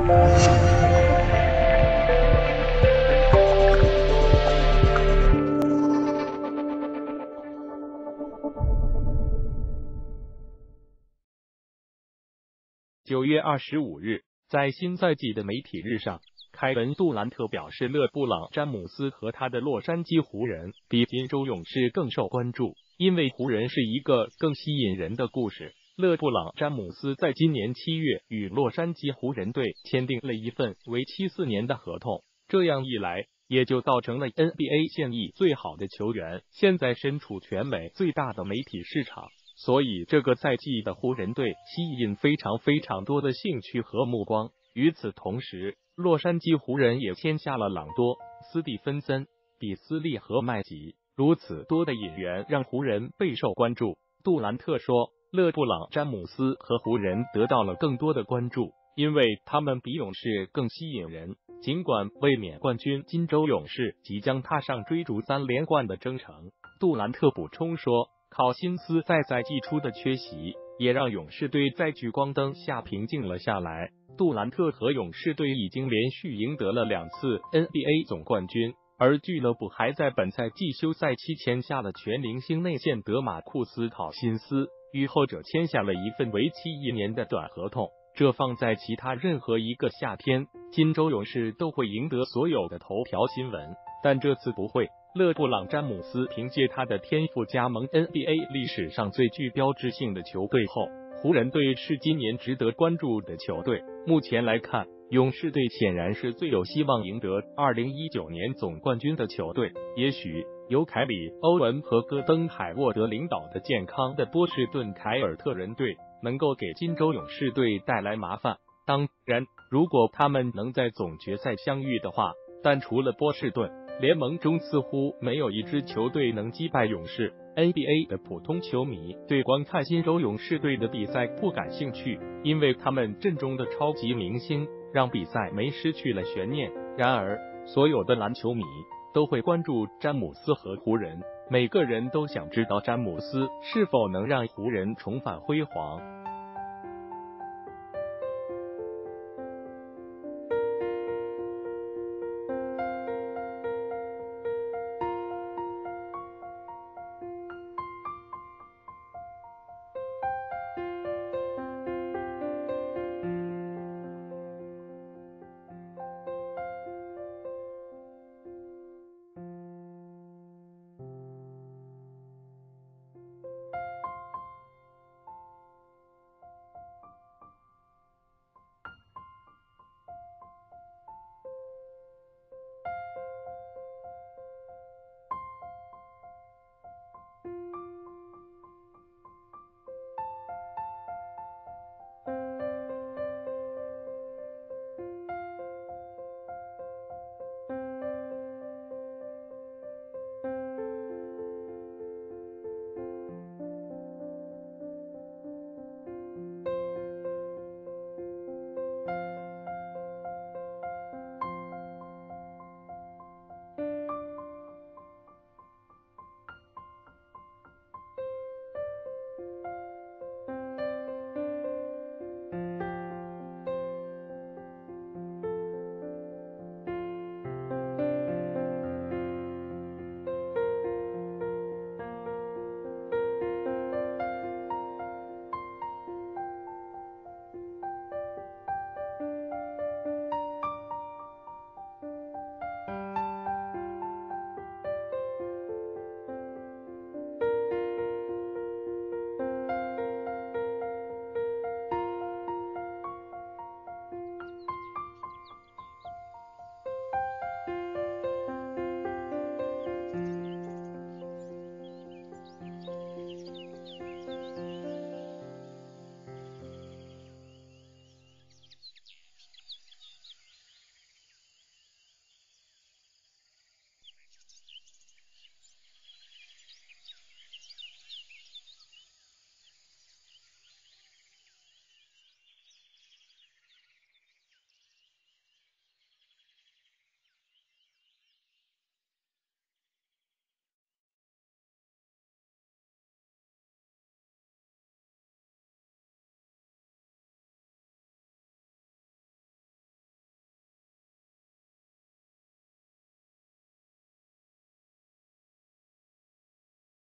9月25日，在新赛季的媒体日上，凯文·杜兰特表示，勒布朗·詹姆斯和他的洛杉矶湖人比金州勇士更受关注，因为湖人是一个更吸引人的故事。勒布朗·詹姆斯在今年7月与洛杉矶湖人队签订了一份为期4年的合同，这样一来，也就造成了 NBA 现役最好的球员现在身处全美最大的媒体市场。所以这个赛季的湖人队吸引非常多的兴趣和目光。与此同时，洛杉矶湖人也签下了朗多、斯蒂芬森、比斯利和麦吉，如此多的引援让湖人备受关注。杜兰特说，勒布朗·詹姆斯和湖人得到了更多的关注，因为他们比勇士更吸引人。尽管卫冕冠军金州勇士即将踏上追逐3连冠的征程，杜兰特补充说，考辛斯在赛季初的缺席也让勇士队在聚光灯下平静了下来。杜兰特和勇士队已经连续赢得了2次 NBA 总冠军，而俱乐部还在本赛季休赛期签下了全明星内线德马库斯·考辛斯，与后者签下了一份为期1年的短合同。这放在其他任何一个夏天，金州勇士都会赢得所有的头条新闻，但这次不会。勒布朗·詹姆斯凭借他的天赋加盟 NBA 历史上最具标志性的球队后，湖人队是今年值得关注的球队。目前来看，勇士队显然是最有希望赢得2019年总冠军的球队。也许由凯里·欧文和戈登·海沃德领导的健康的波士顿凯尔特人队能够给金州勇士队带来麻烦。当然，如果他们能在总决赛相遇的话，但除了波士顿，联盟中似乎没有一支球队能击败勇士。NBA 的普通球迷对观看金州勇士队的比赛不感兴趣，因为他们阵中的超级明星让比赛失去了悬念。然而，所有的篮球迷都会关注詹姆斯和湖人，每个人都想知道詹姆斯是否能让湖人重返辉煌。